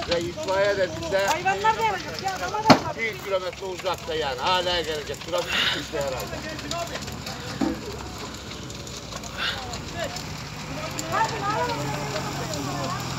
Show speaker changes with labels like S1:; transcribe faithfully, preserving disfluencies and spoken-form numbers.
S1: Ve itfaiye de bize
S2: Hayvanlar da yapacak ya, adama da yapacak.
S1: bir kilometre uzakta yani. Hala gelecek. Trafik çıkmıştı herhalde.
S2: Hadi, hadi.